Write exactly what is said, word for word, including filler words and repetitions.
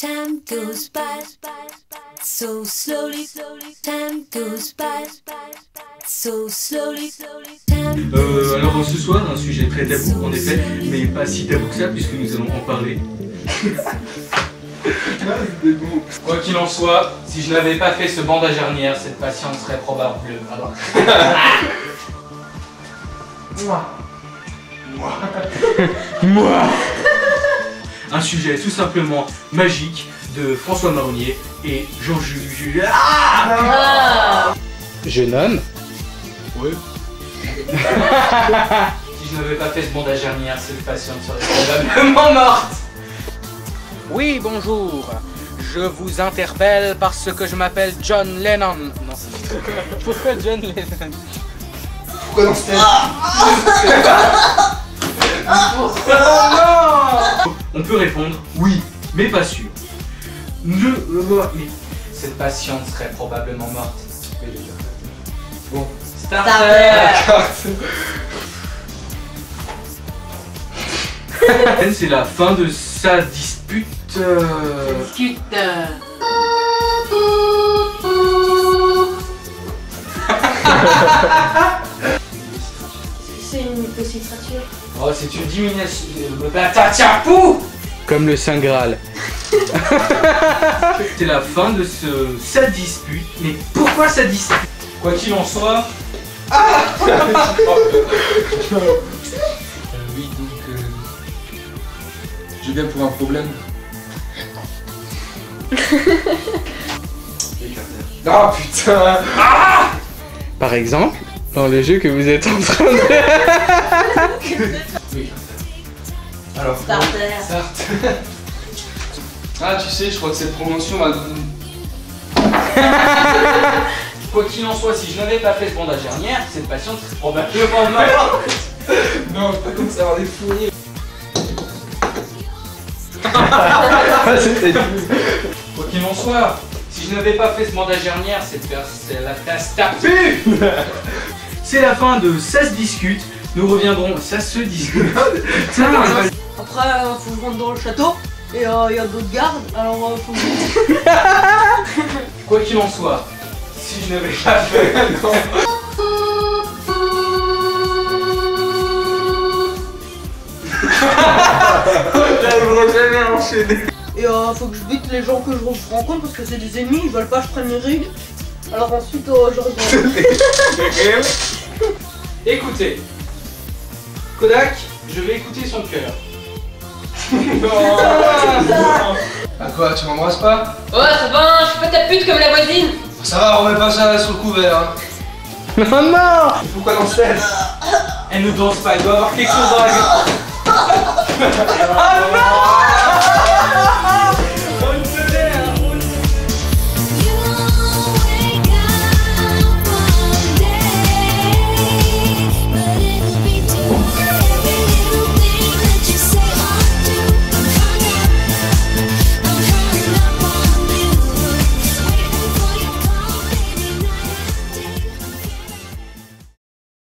Time goes by so slowly. Time goes by so slowly. Euh, alors ce soir, un sujet très tabou en effet, mais pas si tabou que ça puisque nous allons en parler. Quoi qu'il en soit, si je n'avais pas fait ce bandage hernière, cette patiente serait probablement... Moi. Moi. Moi. Un sujet tout simplement magique de François Marronnier et Jean-Jules. Ah Jeune homme. Oui. Si je n'avais pas fait ce bandage hernière, cette patiente serait probablement morte. Oui, bonjour. Je vous interpelle parce que je m'appelle John Lennon. Non, pourquoi John Lennon? Pourquoi dans ce thème? On peut répondre oui, mais pas sûr. Ne, mais cette patiente serait probablement morte. Bon, starter. C'est la fin de sa dispute. Euh... Discute. C'est une hypocitrature. Oh, c'est une diminution. Bah, tiens, pou. Comme le Saint Graal. C'est la fin de ce, sa dispute. Mais pourquoi sa dispute? Quoi qu'il en soit. Ah euh, oui, donc. Euh... Je viens pour un problème. Ah putain. Ah Par exemple, dans le jeu que vous êtes en train de... Oui. Alors, Starter. Starter. Ah tu sais, je crois que cette promotion va... Quoi qu'il en soit, si je n'avais pas fait ce bandage hernière, cette patiente serait probablement morte. Non, pas comme ça, avoir des fourniers. Quoi qu'il en soit, si je n'avais pas fait ce bandage hernière, cette personne, la tasse tapue. C'est la fin de Ça se discute. Nous reviendrons, ça se discute. Ça, Après, euh, faut que je rentre dans le château. Et il euh, y a d'autres gardes, alors euh, faut que... Quoi qu'il en soit, si je n'avais pas fait... J'arriverai jamais à enchaîner. Et euh, faut que je bute les gens que je rencontre parce que c'est des ennemis, ils veulent pas que je prenne les règles. Alors ensuite, euh, je reviens. Écoutez, Kodak, je vais écouter son cœur. Ah quoi, tu m'embrasses pas? Oh, ça va, je suis pas ta pute comme la voisine. Ça va, remets pas ça sous le couvert. Hein. Non, non. Pourquoi dans ce thème? Elle ne danse pas, elle doit avoir quelque chose dans la gueule. Ah non.